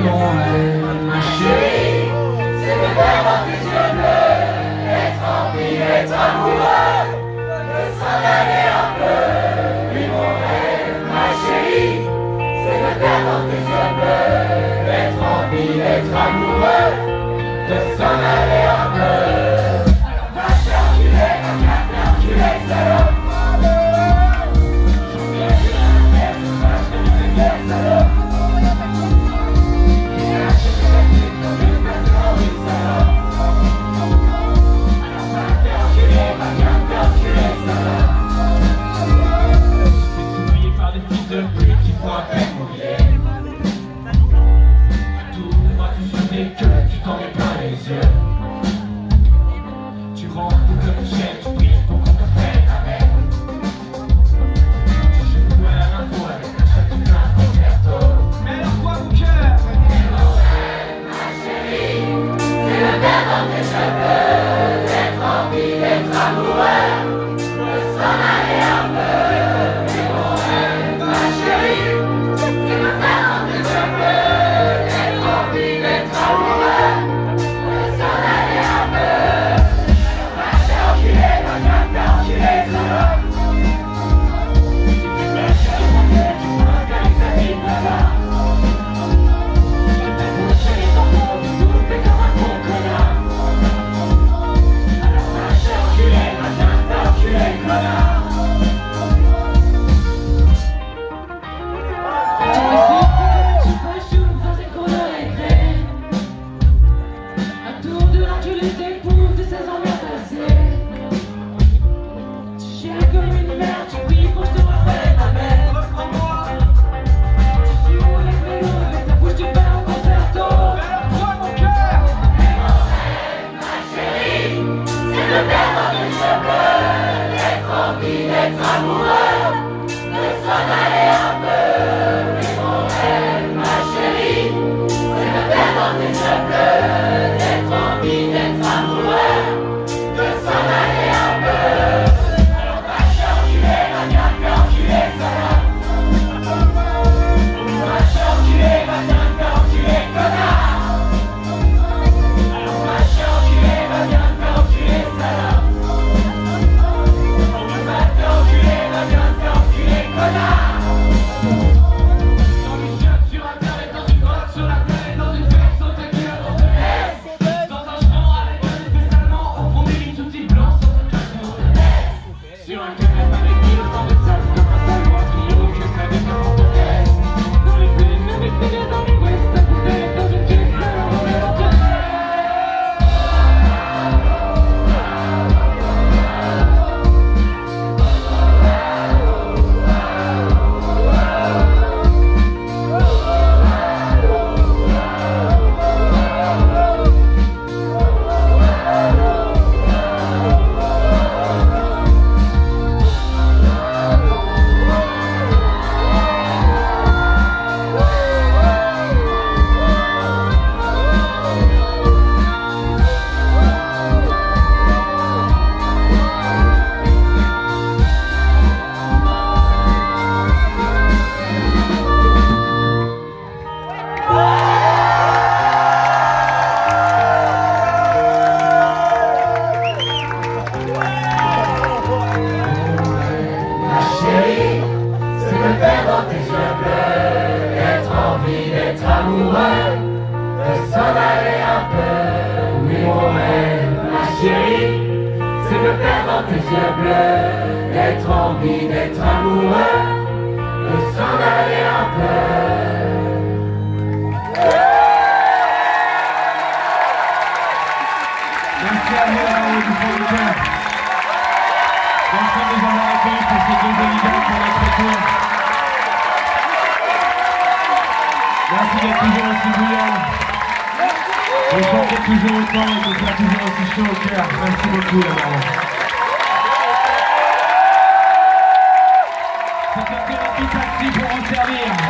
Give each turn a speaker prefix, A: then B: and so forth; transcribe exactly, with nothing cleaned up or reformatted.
A: mon rêve, ma chérie, c'est de faire dans tes yeux bleus, être en vie, être amoureux, de s'en aller un peu. Oui, mon rêve, ma chérie, c'est de faire dans tes yeux bleus, être en vie, être amoureux, de s'en aller un peu. Alors va chercher, va chercher, salope.
B: D'être en vie, d'être amoureux, de s'en aller un peu.
A: Merci à vous d'avoir du fond du cœur. Merci de nous avoir accueillis pour ces deux évidents pour notre tour. Merci d'être toujours aussi bouillant, de chanter toujours autant et de faire toujours aussi chaud au cœur. Merci beaucoup d'abord. C'est un petit taxi pour en servir.